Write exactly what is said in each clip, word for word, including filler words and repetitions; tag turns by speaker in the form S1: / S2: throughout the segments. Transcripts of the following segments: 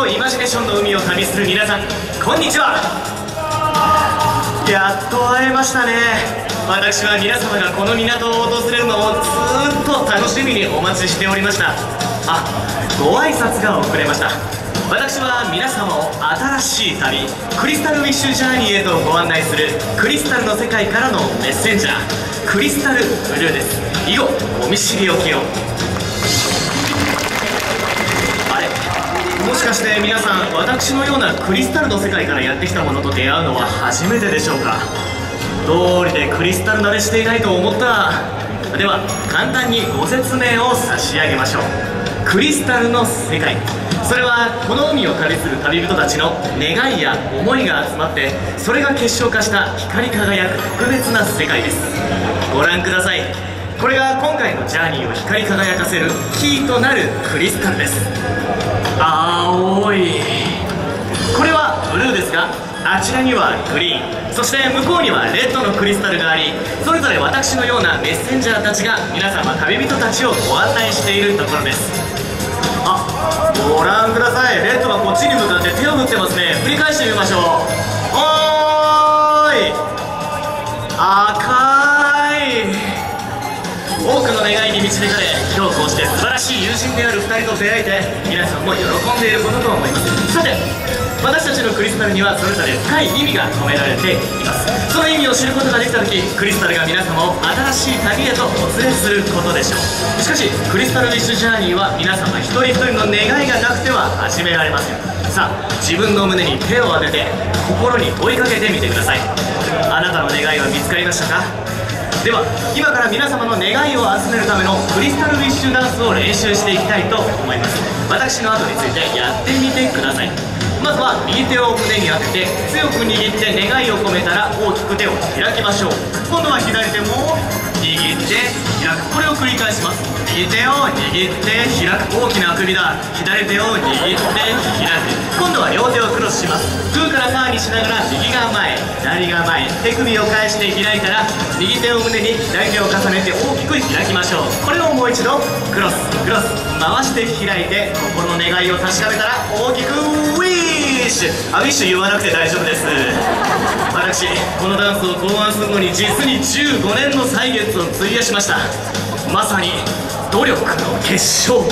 S1: イマジネーションの海を旅する皆さん、こんにちは。やっと会えましたね。私は皆様がこの港を訪れるのをずーっと楽しみにお待ちしておりました。あ、ご挨拶が遅れました。私は皆様を新しい旅、クリスタルウィッシュジャーニーへとご案内するクリスタルの世界からのメッセンジャー、クリスタルブルーです。以後お見知りおきを。あれ、もしかして皆さん、私のようなクリスタルの世界からやってきたものと出会うのは初めてでしょうか。道理でクリスタル慣れしていないと思った。では簡単にご説明を差し上げましょう。クリスタルの世界、それはこの海を旅する旅人たちの願いや思いが集まって、それが結晶化した光り輝く特別な世界です。ご覧ください。これが今回のジャーニーを光り輝かせるキーとなるクリスタルです。青い、これはブルーですが、あちらにはグリーン、そして向こうにはレッドのクリスタルがあり、それぞれ私のようなメッセンジャーたちが皆様旅人たちをご案内しているところです。あ、ご覧ください。レッドがこっちに向かって手を振ってますね。振り返してみましょう。おーい、赤い。多くの願いに導かれ、今日こうして素晴らしい友人であるふたりと出会えて、皆さんも喜んでいることと思います。さて、私たちのクリスタルにはそれぞれ深い意味が込められています。その意味を知ることができた時、クリスタルが皆様を新しい旅へとお連れすることでしょう。しかしクリスタルウィッシュジャーニーは皆様一人一人の願いがなくては始められません。さあ、自分の胸に手を当てて心に問いかけてみてください。あなたの願いは見つかりましたか？では今から皆様の願いを集めるためのクリスタルウィッシュダンスを練習していきたいと思います。私の後についてやってみてください。まずは右手を胸に当てて強く握って願いを込めたら大きく手を開きましょう。今度は左手も握って開く、これを繰り返します。右手を握って開く、大きなあくびだ。左手を握って開く、今度は両手をクロスします。グーからパーにしながら右が前、左が前、手首を返して開いたら右手を胸に左手を重ねて大きく開きましょう。これをもう一度クロスクロス回して開いて、心の願いを確かめたら大きくウィッシュ。あ、ウィッシュ言わなくて大丈夫です。私このダンスを考案するのに実にじゅうごねんの歳月を費やしました。まさに努力の結晶。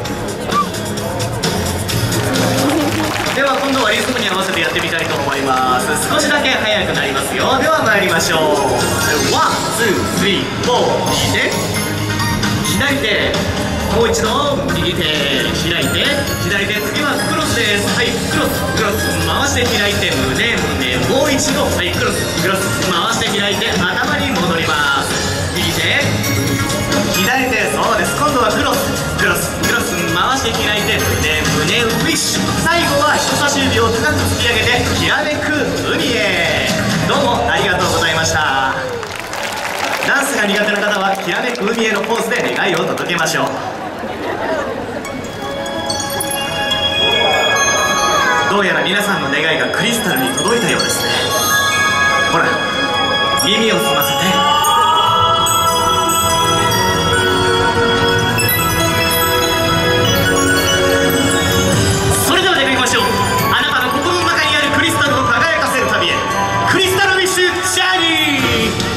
S1: では今度はリズムに合わせてやってみたいと思います。少しだけ速くなりますよ。では参りましょう。ワン、ツー、スリー、フォー。右手、左手、もう一度右手開いて左手、次はクロスです。はい、クロスクロス回して開いて胸胸、もう一度、はい、クロスクロス回して開いて頭に戻ります。右手左手、そうです。今度はクロスクロスクロス回して開いて胸胸ウィッシュ。最後は人差し指を高く突き上げてきらめく海へ。どうもありがとうございました。ダンスが苦手な方はきらめく海へのポーズで願いを届けましょう。どうやら皆さんの願いがクリスタルに届いたようですね。ほら、耳を澄ませて。それでは出かけましょう。あなたの心の中にあるクリスタルを輝かせる旅へ、クリスタルウィッシュジャーニー。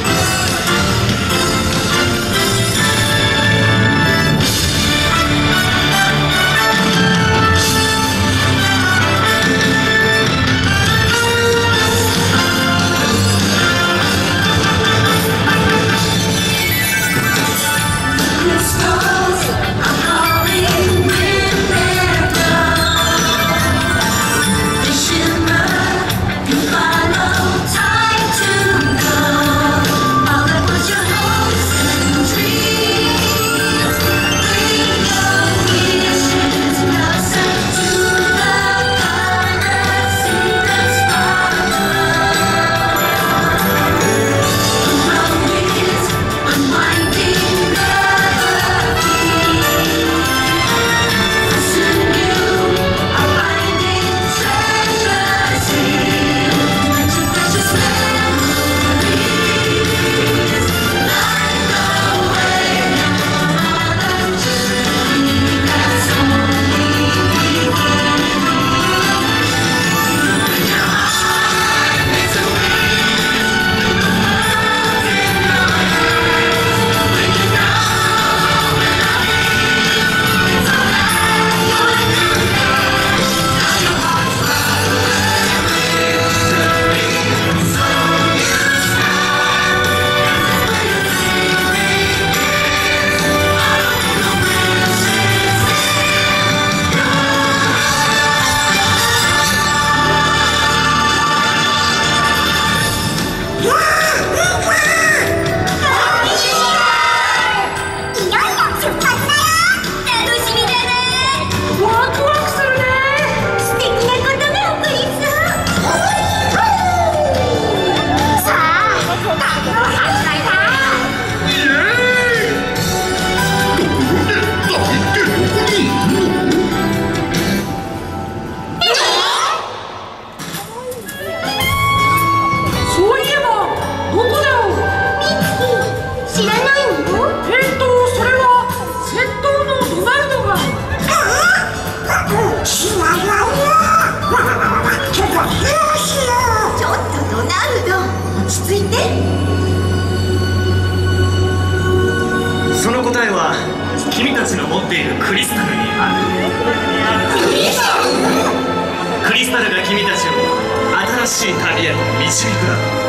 S1: は君たちの持っているクリスタルにある。クリスタルが君たちを新しい旅へと導くだろう。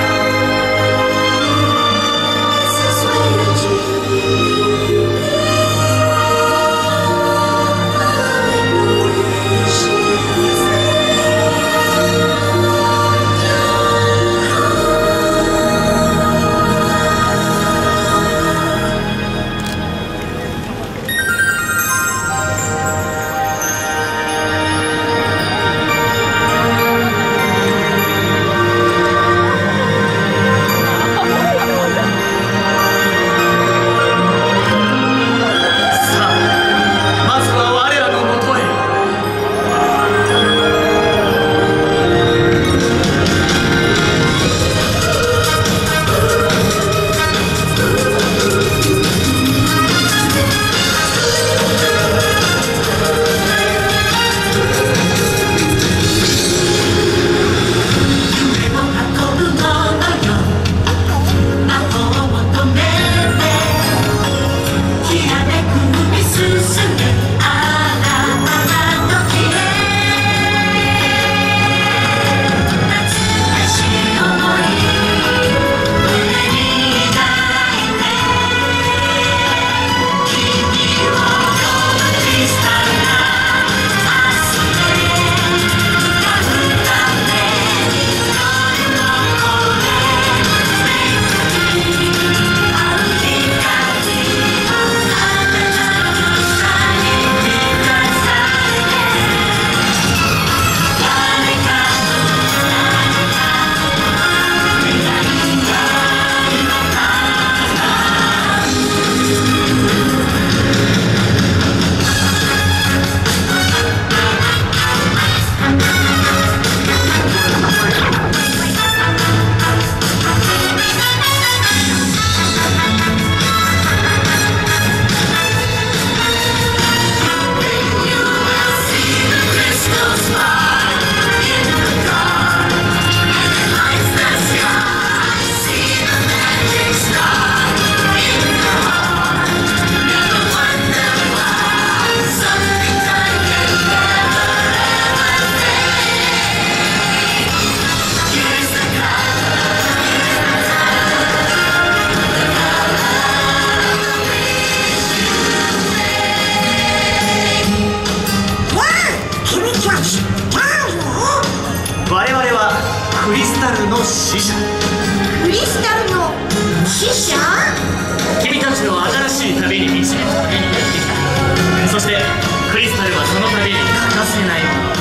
S2: 我々はクリスタルの使者。
S3: クリスタルの使者？
S1: 君たちを新しい旅に導くためにやってきた。そしてクリスタルはその旅に欠かせないもの。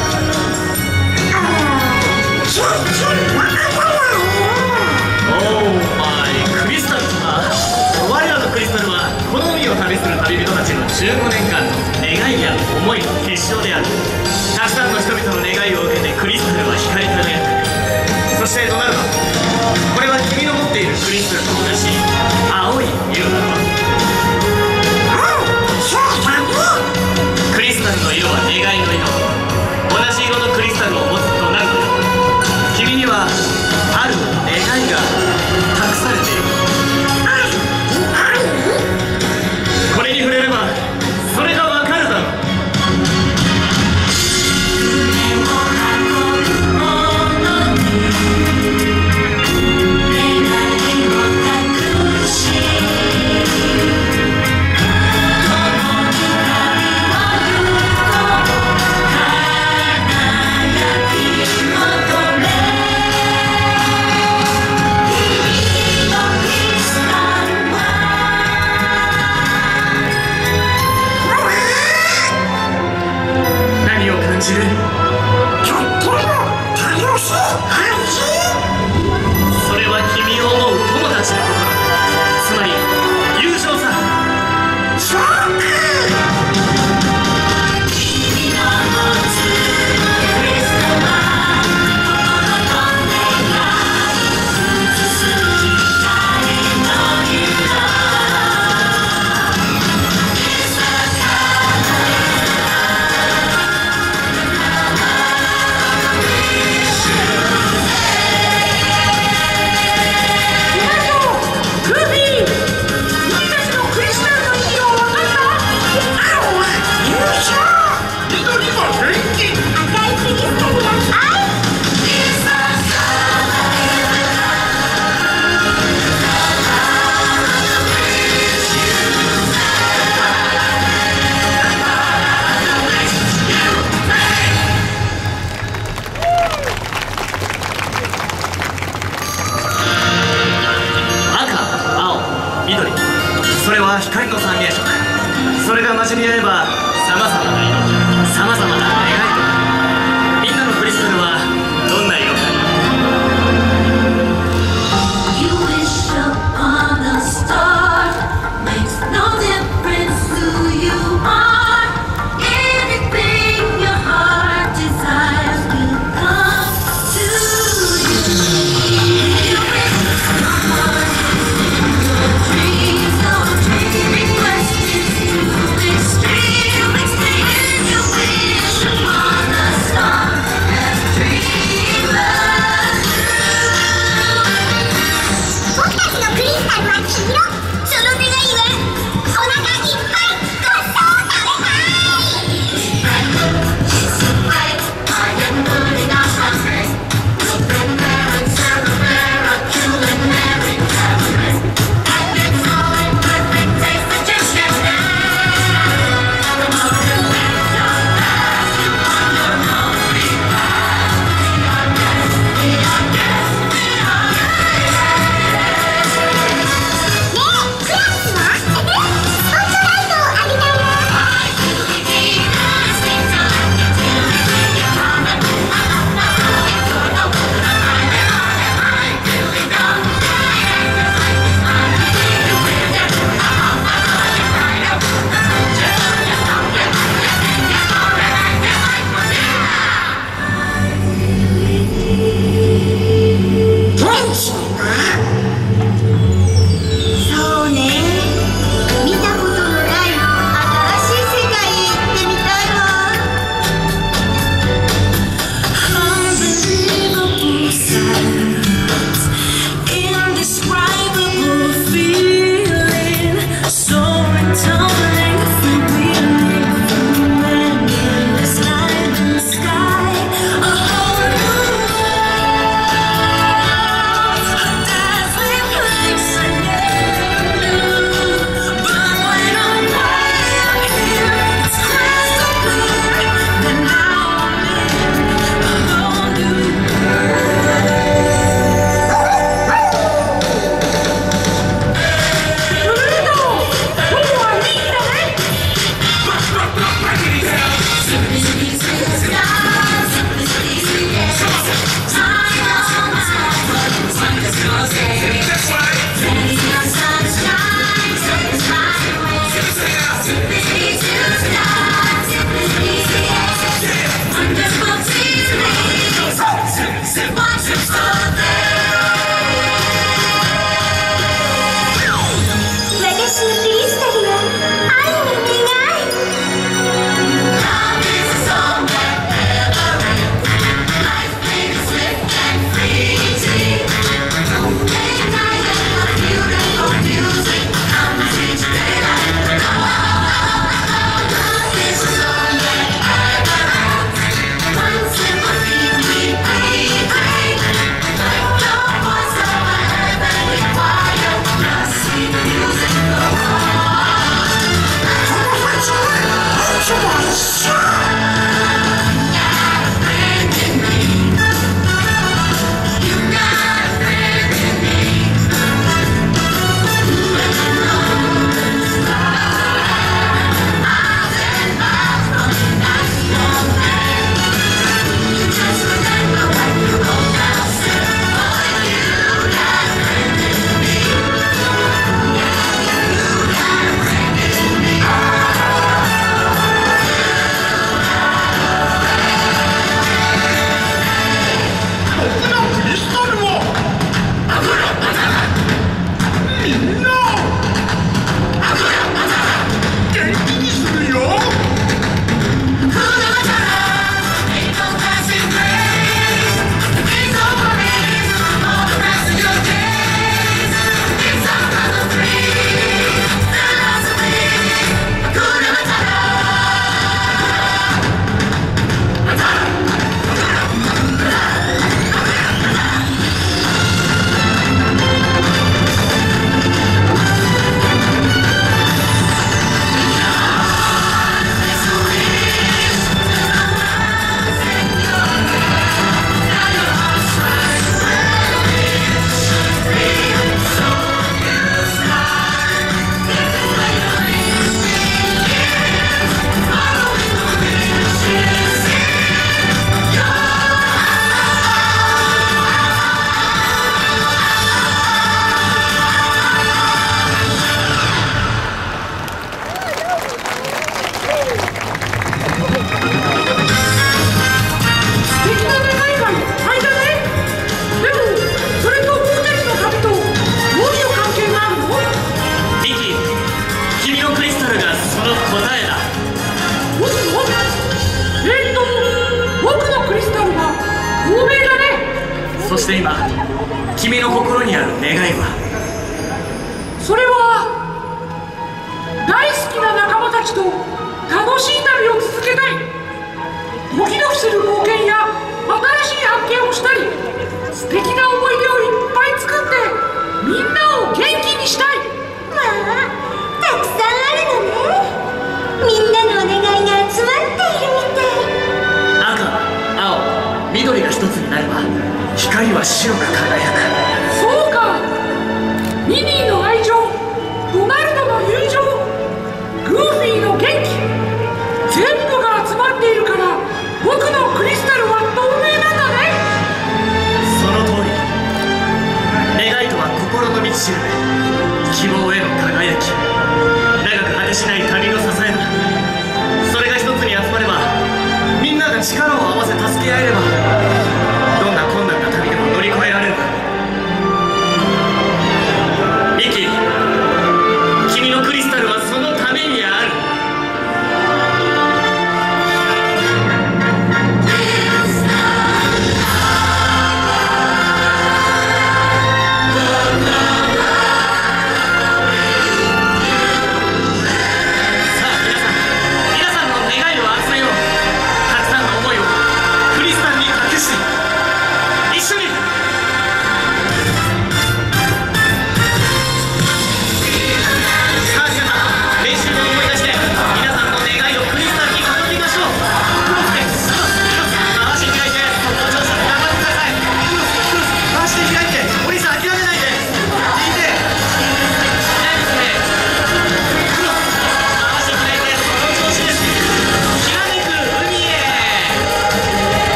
S3: ちょっとわから
S1: ない。オーマイクリスタルとは、我らのクリスタルはこの海を旅する旅人たちのじゅうごねんかんの願いや思いの結晶である。たくさんの人々の願いを受けてクリスタルは光り輝く。そしてドナルド、これは君の持っているクリスタルと同じ青い色だろう。クリスタルの色は願いの色。同じ色のクリスタルを持つドナルドよ、君にはある願いが隠されている。これに触れればそれがわかるだろう。
S3: とっても楽しい話。
S1: それは君を思う友達のことだ。つまり友情さ。
S3: そうか。
S1: クそれが混じり合えばさまざまな色、さまざまな願いとなる。みんなのクリスタルはどんな色か。
S4: You wish upon a star, makes no difference who you are. Anything your heart desires will come to you. You wish upon your dreams, no dream request is too extreme, extreme. You wish
S1: 答えだ。
S5: おっと、えーっと僕のクリスタルは透明だね。
S1: そして今君の心にある願いは？
S5: それは大好きな仲間たちと楽しい旅を続けたい。ドキドキする冒険や新しい発見をしたり、素敵な思い出をいっぱい作ってみんなを元気にしたい。
S3: まあたくさんあるのね。みんなのお願いが集まっているみたい。
S1: 赤、青、緑が一つになれば光は白く輝く。
S5: そうか、ミニーの